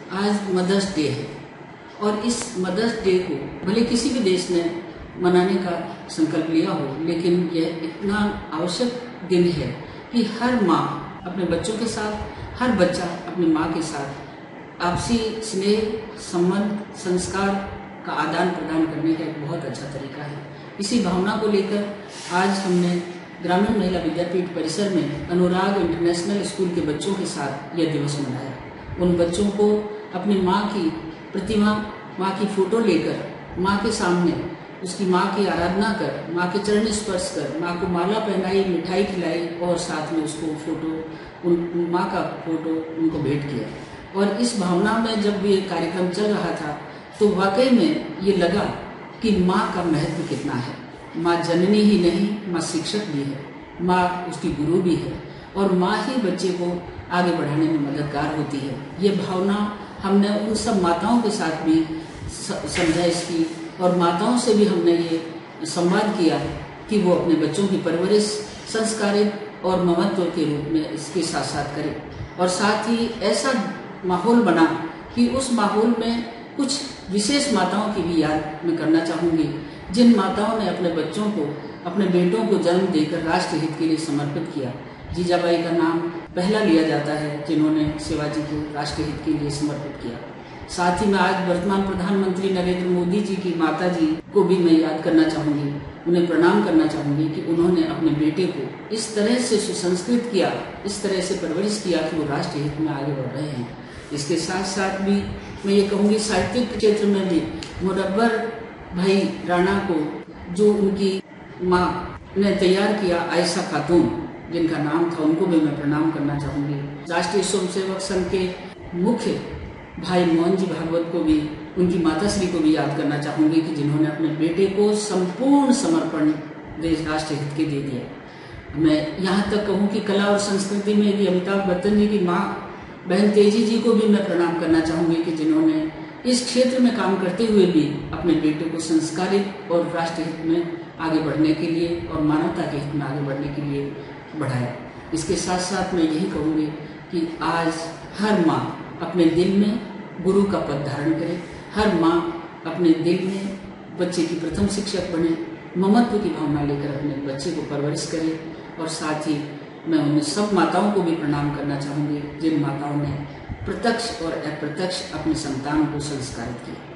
आज mother's day है और इस मदर्स डे को भले किसी भी देश ने मनाने का संकल्प लिया हो, लेकिन यह इतना आवश्यक दिन है कि हर माँ अपने बच्चों के साथ, हर बच्चा अपनी माँ के साथ आपसी स्नेह, संबंध, संस्कार का आदान प्रदान करने का एक बहुत अच्छा तरीका है। इसी भावना को लेकर आज हमने ग्रामीण महिला विद्यापीठ परिसर में अनुराग इंटरनेशनल स्कूल के बच्चों के साथ यह दिवस मनाया। उन बच्चों को अपनी माँ की प्रतिमा, माँ की फोटो लेकर माँ के सामने उसकी माँ की आराधना कर, माँ के चरण स्पर्श कर, माँ को माला पहनाई, मिठाई खिलाई और साथ में उसको फोटो, उन माँ का फोटो उनको भेंट किया। और इस भावना में जब ये कार्यक्रम चल रहा था तो वाकई में ये लगा कि माँ का महत्व कितना है। माँ जननी ही नहीं, माँ शिक्षक भी है, माँ उसकी गुरु भी है और माँ ही बच्चे को आगे बढ़ाने में मददगार होती है। ये भावना हमने उन सब माताओं के साथ भी समझाइश की और माताओं से भी हमने ये संवाद किया कि वो अपने बच्चों की परवरिश संस्कारित और ममत्व के रूप में इसके साथ साथ करें। और साथ ही ऐसा माहौल बना कि उस माहौल में कुछ विशेष माताओं की भी याद मैं करना चाहूँगी, जिन माताओं ने अपने बच्चों को, अपने बेटों को जन्म देकर राष्ट्र हित के लिए समर्पित किया। जीजाबाई का नाम पहला लिया जाता है जिन्होंने शिवाजी को राष्ट्र हित के लिए समर्पित किया। साथ ही मैं आज वर्तमान प्रधानमंत्री नरेंद्र मोदी जी की माता जी को भी मैं याद करना चाहूँगी, उन्हें प्रणाम करना चाहूँगी कि उन्होंने अपने बेटे को इस तरह से सुसंस्कृत किया, इस तरह से परवरिश किया कि वो राष्ट्र हित में आगे बढ़ रहे हैं। इसके साथ साथ भी मैं ये कहूँगी साहित्यिक क्षेत्र में भी मुनव्वर भाई राणा को, जो उनकी माँ ने तैयार किया, आयशा खातून जिनका नाम था, उनको भी मैं प्रणाम करना चाहूँगी। राष्ट्रीय स्वयंसेवक संघ के मुख्य भाई मोहन जी भागवत को भी, उनकी माताश्री को भी याद करना चाहूँगी कि जिन्होंने अपने बेटे को संपूर्ण समर्पण देश राष्ट्र हित के दे दिया। मैं यहाँ तक कहूँ कि कला और संस्कृति में भी अमिताभ बच्चन जी की माँ बहन तेजी जी को भी मैं प्रणाम करना चाहूँगी कि जिन्होंने इस क्षेत्र में काम करते हुए भी अपने बेटे को संस्कारित और राष्ट्र हित में आगे बढ़ने के लिए और मानवता के हित में आगे बढ़ने के लिए बढ़ाया। इसके साथ साथ मैं यही कहूँगी कि आज हर माँ अपने दिल में गुरु का पद धारण करे, हर माँ अपने दिल में बच्चे की प्रथम शिक्षक बने, ममत्व की भावना लेकर अपने बच्चे को परवरिश करे। और साथ ही मैं उन सब माताओं को भी प्रणाम करना चाहूँगी जिन माताओं ने प्रत्यक्ष और अप्रत्यक्ष अपनी संतान को संस्कारित किया।